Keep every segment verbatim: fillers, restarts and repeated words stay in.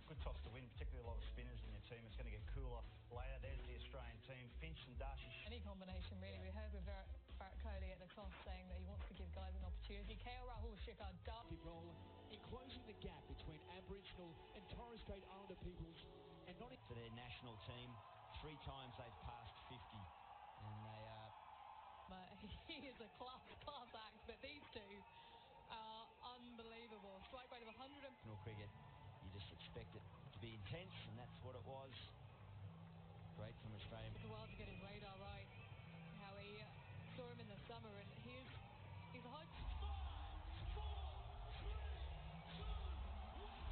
Good toss to win, particularly a lot of spinners in your team. It's going to get cooler later. There's the Australian team. Finch and Darcy. Any combination, really. We heard with Virat Kohli at the toss saying that he wants to give guys an opportunity. K L Rahul, Shikhar Dhawan. Role in closing the gap between Aboriginal and Torres Strait Islander peoples. And not for their national team, three times they've passed fifty. And they are... But he is a class, class act, but these two are unbelievable. Strike rate of one hundred. National cricket. You just expect it to be intense, and that's what it was. Great from Australia. It took a while to get his radar right. How he uh, saw him in the summer, and he's he's a high. Five, four, three, two, one.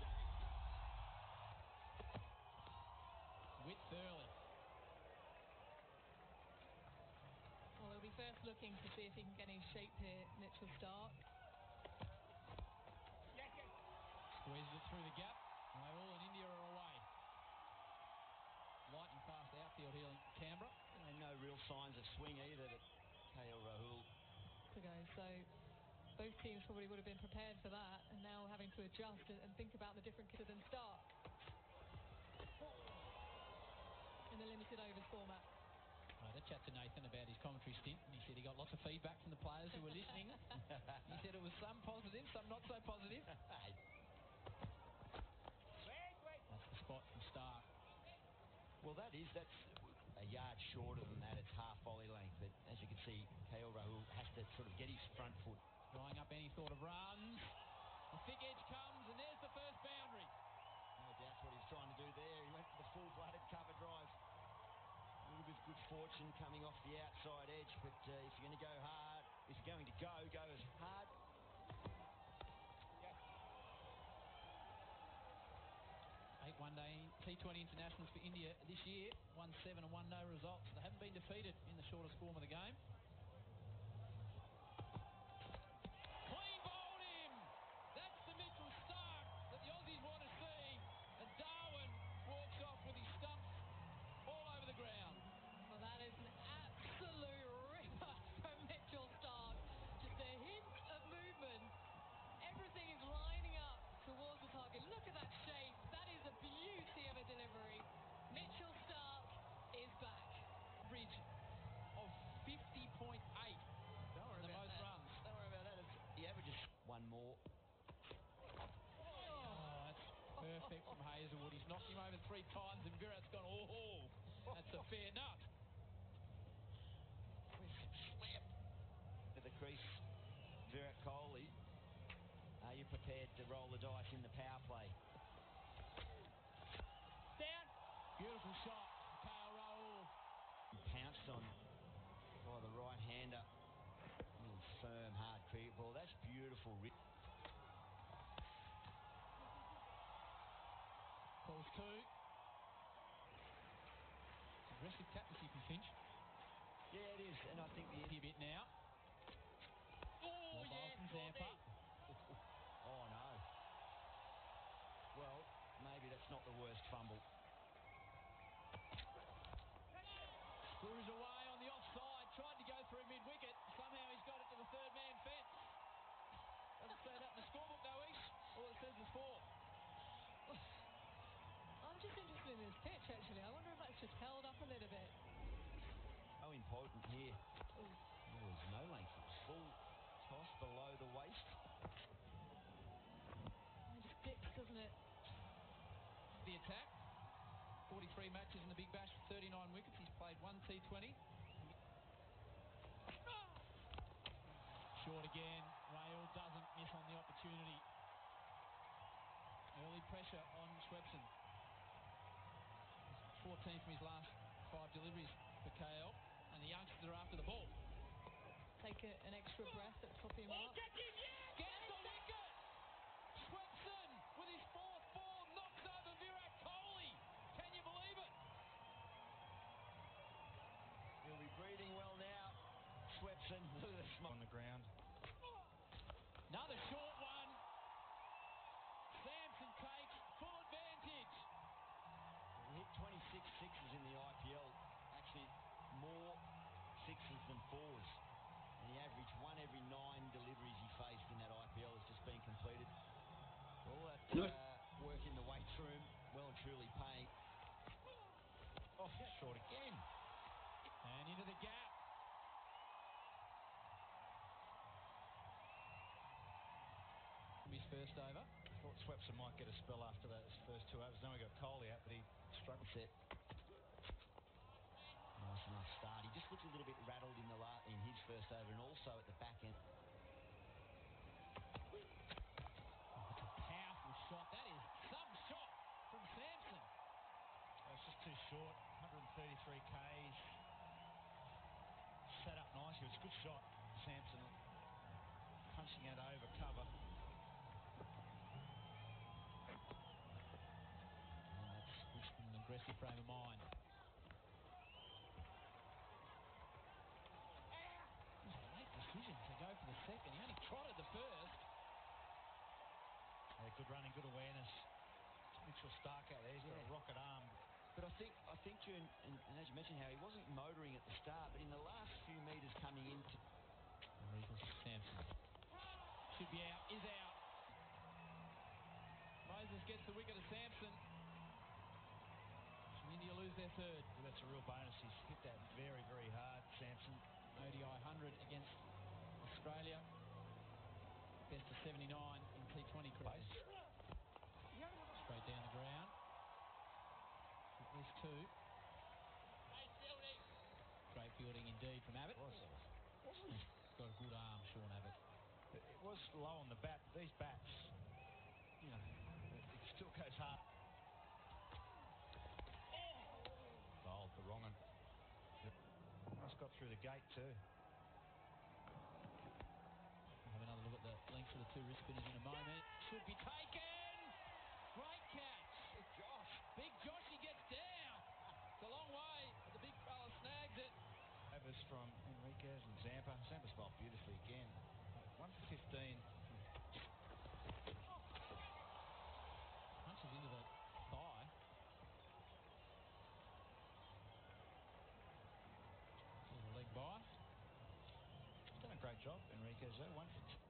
Width early. Well, he'll be first looking to see if he can get his shape here, Mitchell Starc. Squeezes it through the gap. Rahul and India are away. Light and fast outfield here in Canberra. And no real signs of swing either to K L Rahul. To go, so both teams probably would have been prepared for that, and now having to adjust and, and think about the different kids than Starc in the limited overs format. I had a chat to Nathan about his commentary stint, and he said he got lots of feedback from the players who were listening. He said it was some positive, some not so positive. That's the spot from Starc. Well, that is, that's a yard shorter than that. It's half volley length. But as you can see, K L Rahul has to sort of get his front foot. Drying up any thought of runs. The thick edge comes, and there's the first boundary. No doubt what he's trying to do there. He went for the full-blooded cover drive. A little bit of good fortune coming off the outside edge. But uh, if you're going to go hard, if you're going to go, go as hard. Eight one-day T twenty internationals for India this year. One seven and one no results. They haven't been defeated in the shortest form of the game. Clean bowled him! That's the Mitchell Starc that the Aussies want to see. And Darwin walks off with his stumps all over the ground. Well, that is an absolute ripper from Mitchell Starc. Just a hint of movement. Everything is lining up towards the target. Look at that shape. That is a beauty of a delivery. Mitchell Starc is back. Average of fifty point eight. Don't worry the about most that. runs. Don't worry about that. It's, he averages one more. Oh, that's perfect from Hazelwood. He's knocked him over three times, and Virat's gone, oh, that's a fair nut. Slap to the crease. Virat Kohli. Are you prepared to roll the dice in the power play? Down. Beautiful shot. K L Rahul. Pounced on by the right-hander. Little firm, hard cricket ball. That's beautiful. Calls two. Aggressive captaincy from Finch. Yeah, it is. And I think the... A bit now. Oh, Well, yes, from Zampa. Oh, no. Well, maybe that's not the worst fumble. Screws away on the offside. Tried to go through mid-wicket. Somehow he's got it to the third-man fence. Doesn't say that in the scorebook, though, Ish. All it says is four. I'm just interested in this pitch, actually. I wonder if that's just held up a little bit. So important here. Ooh. There was no length. It was full toss below the waist. It just dips, doesn't it? The attack. forty-three matches in the Big Bash, thirty-nine wickets. He's played one T twenty. Short again. Rahul doesn't miss on the opportunity. Early pressure on Swepson. fourteen from his last five deliveries for K L. And the youngsters are after the ball. Take a, an extra breath at top of him Oh, up. get him, yes! Gets the wicket! Swepson with his fourth ball knocks over Virat Kohli. Can you believe it? He'll be breathing well now. Swepson, look at the smile on the ground. Another short one. Samson takes full advantage. He hit twenty-six sixes in the I P L. Actually, more sixes than fours. And he averaged one every nine deliveries he faced in that I P L has just been completed. All that uh, work in the weights room. first over. Thought Swepson might get a spell after those first two overs. Then we got Coley out, but he struggled. Set. Nice enough start. He just looked a little bit rattled in the la- in his first over and also at the back end. It's a powerful shot. That is some shot from Sampson. It's just too short. one thirty-three kays. Set up nicely. It's a good shot. Sampson punching it over cover. And that's pushed in an aggressive frame of mind. It was a late decision to go for the second. He only trotted the first. Yeah, good running, good awareness. Mitchell Stark out there. He's got Yeah. a rocket arm. But I think, I think, you and, and, and as you mentioned, how he wasn't motoring at the start, but in the last few metres coming into Regal Sampson should be out, is out. Moses gets the wicket to Sampson. So India lose their third. Well, that's a real bonus. He's hit that very, very hard, Sampson. O D I one hundred against Australia. Best of seventy-nine in T twenty cricket. Straight down the ground. At least two. Great fielding indeed from Abbott. Was, wasn't it? Got a good arm, Sean Abbott. It it was low on the bat, but these bats, you know, it, it still goes hard. Bowled the wrong one. Almost got through the gate too. We'll have another look at the length of the two wrist spinners in a moment. Should be taken. Great catch. Big Josh. Big Joshy gets down. It's a long way, but the big fella snags it. Overs from Enriquez and Zampa. Zampa's bowled beautifully again. one for fifteen. Punches into the thigh. Little leg by. He's done a great job, Enriquez, though. One for two.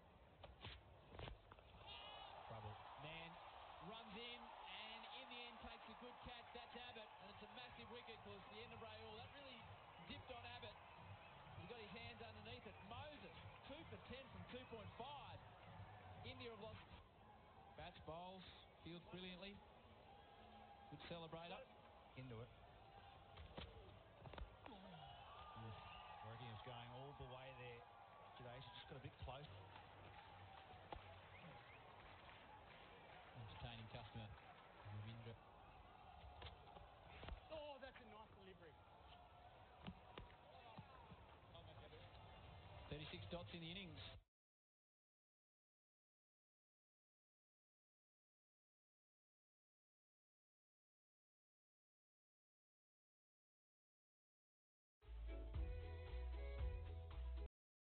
Trouble. Man runs in and in the end takes a good catch. That's Abbott, and it's a massive wicket because the end of Rahul, that really dipped on Abbott. He got his hands underneath it. Moses, two for ten from two point five. India have lost. Bats, bowls, fields brilliantly. Good celebrator. Into it. Working is going all the way there today. She's just got a bit close. Entertaining customer. Ravindra. Oh, that's a nice delivery. thirty-six dots in the innings.